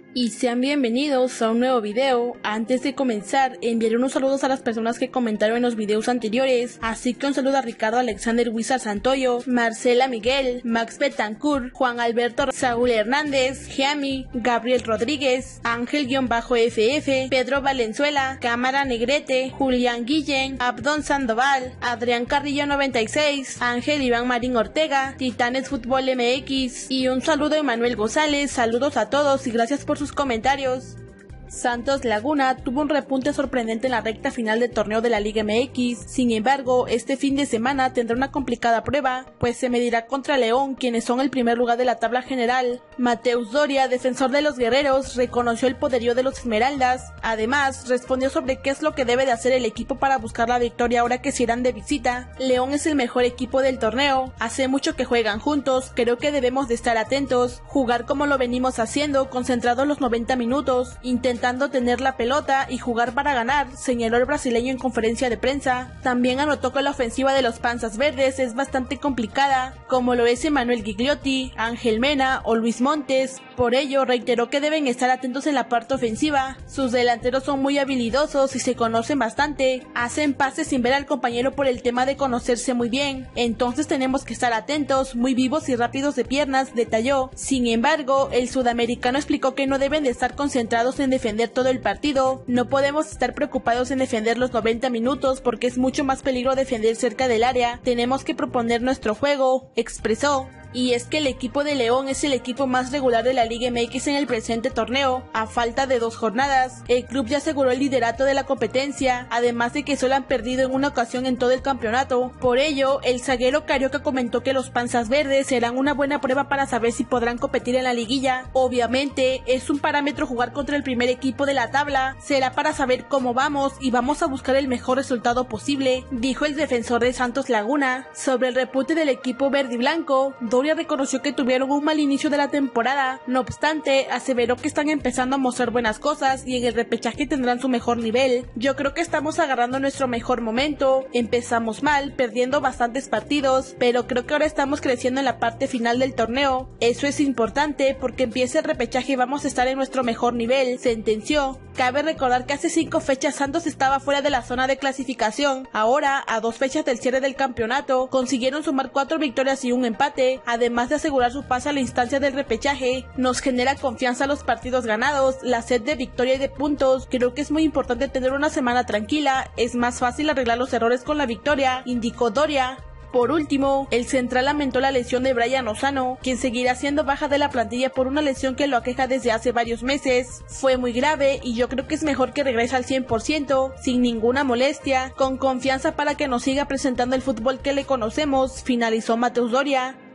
Y sean bienvenidos a un nuevo video. Antes de comenzar, enviaré unos saludos a las personas que comentaron en los videos anteriores, así que un saludo a Ricardo Alexander Wizard Santoyo, Marcela Miguel, Max Betancourt, Juan Alberto, Saúl Hernández, Giami, Gabriel Rodríguez, Ángel-FF, Pedro Valenzuela, Cámara Negrete, Julián Guillén, Abdón Sandoval, Adrián Carrillo 96, Ángel Iván Marín Ortega, Titanes Fútbol MX, y un saludo a Emanuel González. Saludos a todos y gracias por sus comentarios. Santos Laguna tuvo un repunte sorprendente en la recta final del torneo de la Liga MX. Sin embargo, este fin de semana tendrá una complicada prueba, pues se medirá contra León, quienes son el primer lugar de la tabla general. Mateus Doria, defensor de los guerreros, reconoció el poderío de los Esmeraldas. Además, respondió sobre qué es lo que debe de hacer el equipo para buscar la victoria ahora que se irán de visita. León es el mejor equipo del torneo, hace mucho que juegan juntos, creo que debemos de estar atentos, jugar como lo venimos haciendo, concentrados los 90 minutos, intentando tener la pelota y jugar para ganar, señaló el brasileño en conferencia de prensa. También anotó que la ofensiva de los Panzas Verdes es bastante complicada, como lo es Emanuel Gigliotti, Ángel Mena o Luis Montes. Por ello, reiteró que deben estar atentos en la parte ofensiva. Sus delanteros son muy habilidosos y se conocen bastante, hacen pases sin ver al compañero por el tema de conocerse muy bien, entonces tenemos que estar atentos, muy vivos y rápidos de piernas, detalló. Sin embargo, el sudamericano explicó que no deben de estar concentrados en defender todo el partido, no podemos estar preocupados en defender los 90 minutos porque es mucho más peligro defender cerca del área, tenemos que proponer nuestro juego, expresó. Y es que el equipo de León es el equipo más regular de la Liga MX en el presente torneo. A falta de 2 jornadas, el club ya aseguró el liderato de la competencia, además de que solo han perdido en una ocasión en todo el campeonato. Por ello, el zaguero carioca comentó que los Panzas Verdes serán una buena prueba para saber si podrán competir en la liguilla. Obviamente, es un parámetro jugar contra el primer equipo de la tabla, será para saber cómo vamos y vamos a buscar el mejor resultado posible, dijo el defensor de Santos Laguna. Sobre el repunte del equipo verde y blanco, Doria reconoció que tuvieron un mal inicio de la temporada, no obstante, aseveró que están empezando a mostrar buenas cosas y en el repechaje tendrán su mejor nivel. Yo creo que estamos agarrando nuestro mejor momento, empezamos mal, perdiendo bastantes partidos, pero creo que ahora estamos creciendo en la parte final del torneo. Eso es importante porque empieza el repechaje y vamos a estar en nuestro mejor nivel, sentenció. Cabe recordar que hace 5 fechas Santos estaba fuera de la zona de clasificación, ahora, a 2 fechas del cierre del campeonato, consiguieron sumar 4 victorias y un empate, además de asegurar su pase a la instancia del repechaje. Nos genera confianza los partidos ganados, la sed de victoria y de puntos, creo que es muy importante tener una semana tranquila, es más fácil arreglar los errores con la victoria, indicó Doria. Por último, el central lamentó la lesión de Brian Lozano, quien seguirá siendo baja de la plantilla por una lesión que lo aqueja desde hace varios meses. Fue muy grave y yo creo que es mejor que regrese al 100%, sin ninguna molestia, con confianza para que nos siga presentando el fútbol que le conocemos, finalizó Mateus Doria.